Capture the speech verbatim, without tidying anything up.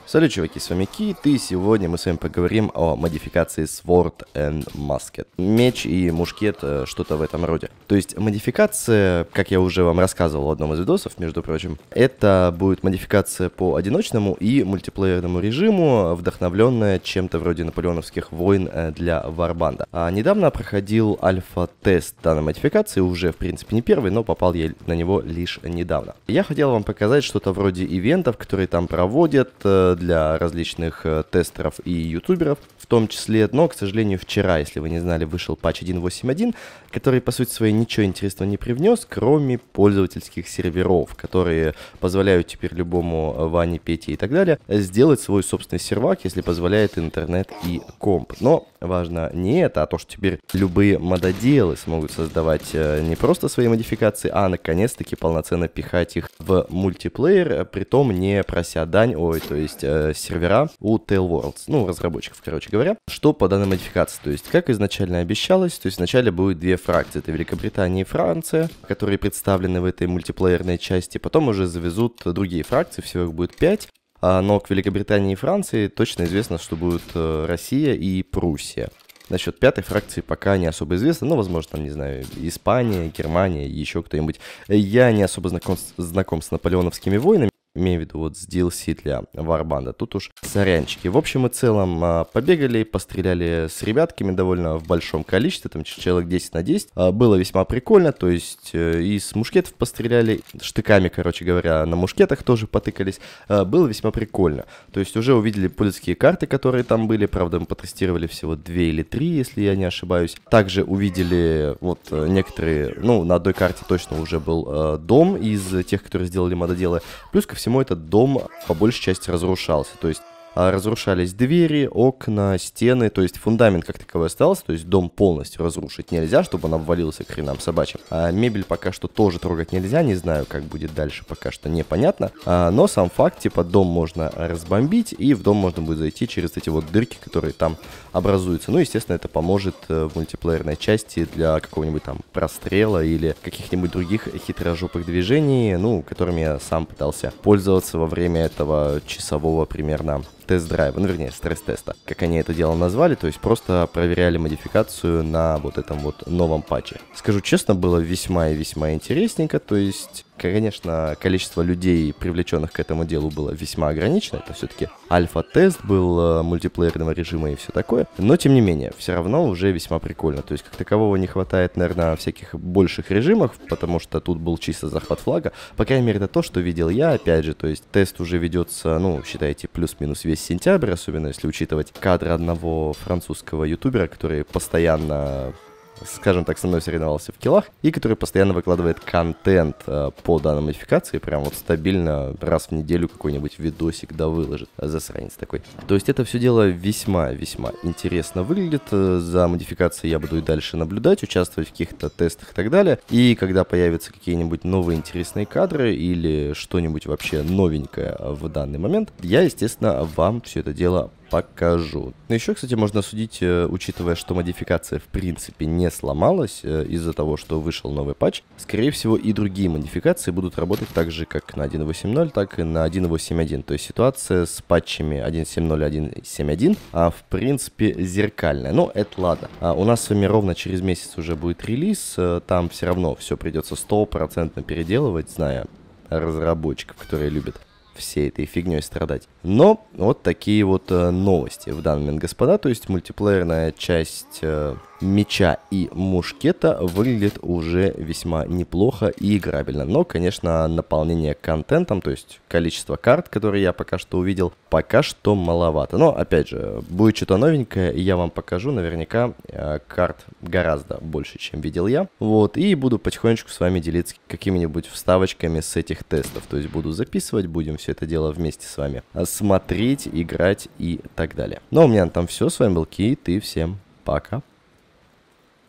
Салют, чуваки, с вами Кит, и сегодня мы с вами поговорим о модификации Sword and Musket. Меч и мушкет, что-то в этом роде. То есть модификация, как я уже вам рассказывал в одном из видосов, между прочим, это будет модификация по одиночному и мультиплеерному режиму, вдохновленная чем-то вроде наполеоновских войн для Варбанда. А недавно проходил альфа-тест данной модификации, уже в принципе не первый, но попал я на него лишь недавно. Я хотел вам показать что-то вроде ивентов, которые там проводят для различных э, тестеров и ютуберов в том числе, но, к сожалению, вчера, если вы не знали, вышел патч один восемь один, который, по сути своей, ничего интересного не привнес, кроме пользовательских серверов, которые позволяют теперь любому Ване, Пете и так далее сделать свой собственный сервак, если позволяет интернет и комп. Но важно не это, а то, что теперь любые мододелы смогут создавать э, не просто свои модификации, а наконец-таки полноценно пихать их в мультиплеер, притом не прося дань, ой, то есть э, сервера у Tailworlds, ну, разработчиков, короче говоря. Что по данной модификации? То есть, как изначально обещалось, то есть вначале будет две фракции, это Великобритания и Франция, которые представлены в этой мультиплеерной части, потом уже завезут другие фракции, всего их будет пять. Но к Великобритании и Франции точно известно, что будут Россия и Пруссия. Насчет пятой фракции пока не особо известно, но, возможно, там, не знаю, Испания, Германия, еще кто-нибудь. Я не особо знаком, знаком с наполеоновскими войнами, имею в виду вот с ди эл си для Варбанда, тут уж сорянчики. В общем и целом побегали, постреляли с ребятками довольно в большом количестве, там человек десять на десять. Было весьма прикольно, то есть и с мушкетов постреляли, штыками, короче говоря, на мушкетах тоже потыкались. Было весьма прикольно. То есть уже увидели польские карты, которые там были, правда мы потестировали всего две или три, если я не ошибаюсь. Также увидели вот некоторые, ну на одной карте точно уже был дом из тех, которые сделали мододелы. Плюс ко всему этот дом по большей части разрушался, то есть разрушались двери, окна, стены, то есть фундамент как таковой остался, то есть дом полностью разрушить нельзя, чтобы он обвалился к хренам собачьим. А мебель пока что тоже трогать нельзя, не знаю, как будет дальше, пока что непонятно. А, но сам факт, типа, дом можно разбомбить, и в дом можно будет зайти через эти вот дырки, которые там образуются. Ну, естественно, это поможет в мультиплеерной части для какого-нибудь там прострела или каких-нибудь других хитрожопых движений, ну, которыми я сам пытался пользоваться во время этого часового примерно тест-драйва, ну, вернее, стресс-теста, как они это дело назвали, то есть просто проверяли модификацию на вот этом вот новом патче. Скажу честно, было весьма и весьма интересненько, то есть, конечно, количество людей, привлеченных к этому делу, было весьма ограничено, это все-таки альфа-тест был мультиплеерного режима и все такое, но, тем не менее, все равно уже весьма прикольно, то есть, как такового не хватает, наверное, всяких больших режимов, потому что тут был чисто захват флага, по крайней мере, это то, что видел я, опять же, то есть, тест уже ведется, ну, считайте, плюс-минус весь сентябрь, особенно если учитывать кадры одного французского ютубера, который постоянно, скажем так, со мной соревновался в киллах, и который постоянно выкладывает контент э, по данной модификации, прям вот стабильно раз в неделю какой-нибудь видосик да выложит, засранец такой. То есть это все дело весьма-весьма интересно выглядит, за модификацией я буду и дальше наблюдать, участвовать в каких-то тестах и так далее, и когда появятся какие-нибудь новые интересные кадры или что-нибудь вообще новенькое в данный момент, я, естественно, вам все это дело покажу. Но еще, кстати, можно судить, учитывая, что модификация в принципе не сломалась из-за того, что вышел новый патч. Скорее всего, и другие модификации будут работать так же, как на один восемь ноль, так и на один восемь один. То есть ситуация с патчами один семь ноль и один семь один, а, в принципе, зеркальная. Но это ладно. А у нас с вами ровно через месяц уже будет релиз. Там все равно все придется стопроцентно переделывать, зная разработчиков, которые любят всей этой фигней страдать. Но вот такие вот э, новости в данный момент, господа. То есть мультиплеерная часть э, меча и мушкета выглядит уже весьма неплохо и играбельно. Но, конечно, наполнение контентом, то есть количество карт, которые я пока что увидел, пока что маловато. Но, опять же, будет что-то новенькое, и я вам покажу. Наверняка э, карт гораздо больше, чем видел я. Вот, и буду потихонечку с вами делиться какими-нибудь вставочками с этих тестов. То есть буду записывать, будем все это дело вместе с вами смотреть, играть и так далее. Ну, а у меня там все. С вами был Кит, и всем пока.